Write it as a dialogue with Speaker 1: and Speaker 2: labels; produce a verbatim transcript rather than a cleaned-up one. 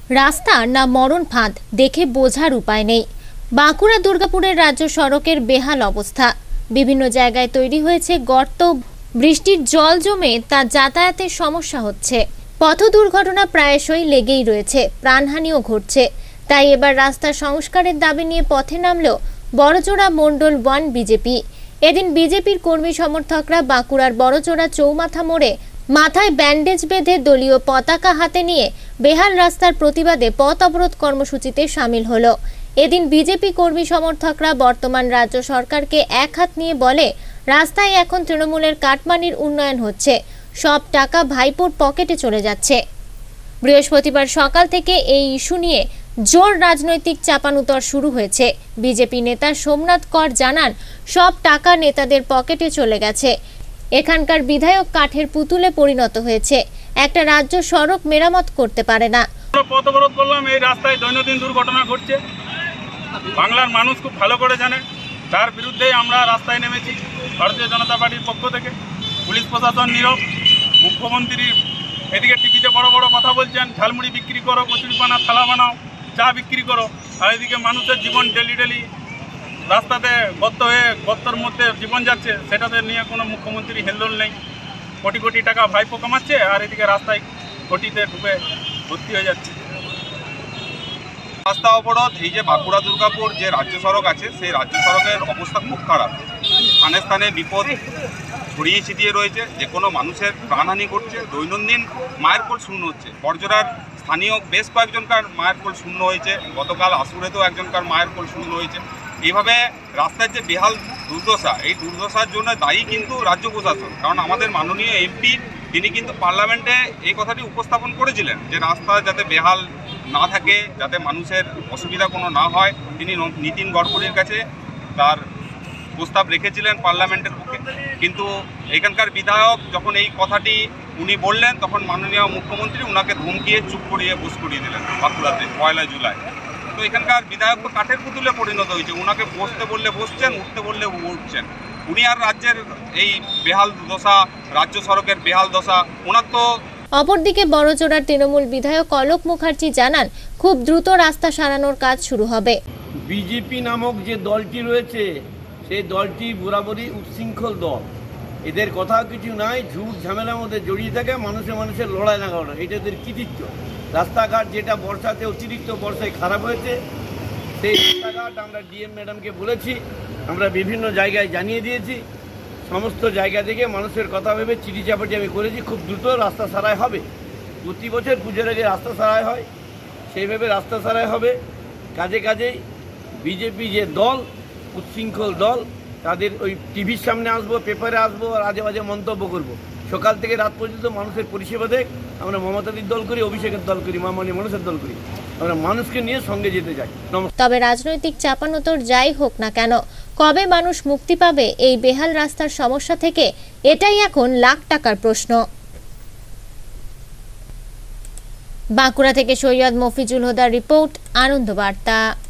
Speaker 1: রাস্তা না মরণ ফাঁদ দেখে বোঝার উপায় নেই। বাঁকুড়া দুর্গাপুরের রাজ্য সড়কের বেহাল অবস্থা। বিভিন্ন জায়গায় তৈরি হয়েছে গর্ত, বৃষ্টির জল জমে তা যাতায়াতের সমস্যা হচ্ছে। পথ দুর্ঘটনা প্রায়শই লেগেই রয়েছে, প্রাণহানিও ঘটছে। তাই এবার রাস্তা সংস্কারের দাবি নিয়ে পথে নামল বড়জোড়া মণ্ডল ওয়ান বিজেপি। এদিন বিজেপির কর্মী সমর্থকরা বাঁকুড়ার বড়জোড়া চৌমাথা মোড়ে মাথায় ব্যান্ডেজ বেঁধে দলীয় পতাকা হাতে নিয়ে বেহাল রাস্তার প্রতিবাদে পথ অবরোধ কর্মসূচিতে সামিল হলো। এদিন বিজেপি কর্মী সমর্থকরা বর্তমান রাজ্য সরকারকে এক হাত নিয়ে বলে, রাস্তায় এখন তৃণমূলের কাটমানির উন্নয়ন হচ্ছে, সব টাকা ভাইপোর পকেটে চলে যাচ্ছে। বৃহস্পতিবার সকাল থেকে এই ইস্যু নিয়ে জোর রাজনৈতিক চাপানুতর শুরু হয়েছে। বিজেপি নেতা সোমনাথ কর জানান, সব টাকা নেতাদের পকেটে চলে গেছে। এখানকার বিধায়ক কাঠের পুতুলে পরিণত হয়েছে, একটা রাজ্য সড়ক মেরামত করতে পারে না।
Speaker 2: পথ অবরোধ করলাম, এই রাস্তায় দৈনন্দিন দুর্ঘটনা ঘটছে, বাংলার মানুষ খুব ভালো করে জানে। তার বিরুদ্ধেই আমরা রাস্তায় নেমেছি ভারতীয় জনতা পার্টির পক্ষ থেকে। পুলিশ প্রশাসন নীরব, মুখ্যমন্ত্রী এদিকে টিভিতে বড় বড় কথা বলছেন, ঝালমুড়ি বিক্রি করো, কচুরিপানা থালা বানাও, চা বিক্রি করো, আর এদিকে মানুষের জীবন ডেলি ডেলি রাস্তাতে গর্ত হয়ে গর্তর মধ্যে জীবন যাচ্ছে, সেটাতে নিয়ে কোনো মুখ্যমন্ত্রী হেলদোল নেই। কোটি কোটি টাকা ভাইপো কামাচ্ছে, আর এদিকে রাস্তায় কোটিতে ঢুকে ভর্তি হয়ে যাচ্ছে।
Speaker 3: রাস্তা অবরোধ, এই যে বাঁকুড়া দুর্গাপুর যে রাজ্য সড়ক আছে, সেই রাজ্য সড়কের অবস্থা খুব খারাপ। স্থানে স্থানে বিপদ ছড়িয়ে ছিটিয়ে রয়েছে, যে কোনো মানুষের প্রাণহানি ঘটছে। দৈনন্দিন মায়ের কোল শূন্য হচ্ছে। বড়জোড়ার স্থানীয় বেশ কয়েকজনকার মায়ের কোল শূন্য হয়েছে, গতকাল আসুরেতেও একজনকার মায়ের কোল শূন্য হয়েছে। এইভাবে রাস্তার যে বেহাল দুর্দশা, এই দুর্দশার জন্য দায়ী কিন্তু রাজ্য প্রশাসন। কারণ আমাদের মাননীয় এমপি তিনি কিন্তু পার্লামেন্টে এই কথাটি উপস্থাপন করেছিলেন যে রাস্তা যাতে বেহাল না থাকে, যাতে মানুষের অসুবিধা কোনো না হয়, তিনি নীতিন গডকরির কাছে তার প্রস্তাব রেখেছিলেন পার্লামেন্টের পক্ষে। কিন্তু এখানকার বিধায়ক যখন এই কথাটি উনি বললেন, তখন মাননীয় মুখ্যমন্ত্রী ওনাকে ধমকিয়ে চুপ করিয়ে বস করিয়ে দিলেন বাঁকুড়াতে পয়লা জুলাই। তো এখানকার বিধায়ক তো কাঠের পুতুলে পরিণত হয়েছে। ওনাকে বসতে বললে বসছেন, উঠতে বললে উঠছেন। উনি আর রাজ্যের এই বেহাল দশা, রাজ্য সড়কের বেহাল দশা ওনার তো।
Speaker 1: অপরদিকে বড়জোড়ার তৃণমূল বিধায়ক অলোক মুখার্জি জানান, খুব দ্রুত রাস্তা সারানোর কাজ শুরু হবে।
Speaker 4: বিজেপি নামক যে দলটি রয়েছে, সেই দলটি বরাবরই উচ্ছৃঙ্খল দল। এদের কথা কিছু নাই, ঝুট ঝামেলার মধ্যে জড়িয়ে থাকে, মানুষের মানুষের লড়াই লাগানো, এটা এদের কৃতিত্ব। রাস্তাঘাট যেটা বর্ষাতে অতিরিক্ত বর্ষায় খারাপ হয়েছে, সেই রাস্তাঘাট আমরা ডিএম ম্যাডামকে বলেছি, আমরা বিভিন্ন জায়গায় জানিয়ে দিয়েছি। সমস্ত জায়গা থেকে মানুষের কথা ভেবে চিঠি চাপাটি আমি করেছি, খুব দ্রুত রাস্তা সারাই হবে। প্রতি বছর পুজোর আগে রাস্তা সারাই হয়, সেইভাবে রাস্তা সারাই হবে। কাজে কাজেই বিজেপি যে দল, উচ্ছৃঙ্খল দল, তাদের ওই টিভির সামনে আসবো, পেপারে আসবো, আর আজে বাজে মন্তব্য করব। সকাল থেকে রাত পর্যন্ত মানুষের পরিষেবা দেখ। আমরা মমতাদির দল করি, অভিষেকের দল করি, মামানি মানুষের দল করি। আমরা মানুষকে নিয়ে সঙ্গে যেতে চাই।
Speaker 1: তবে রাজনৈতিক চাপানোতর যাই হোক না কেন, কবে মানুষ মুক্তি পাবে এই বেহাল রাস্তার সমস্যা থেকে, এটাই এখন লাখ টাকার প্রশ্ন। বাঁকুড়া থেকে সৈয়দ মফিজুল হুদার রিপোর্ট, আনন্দ বার্তা।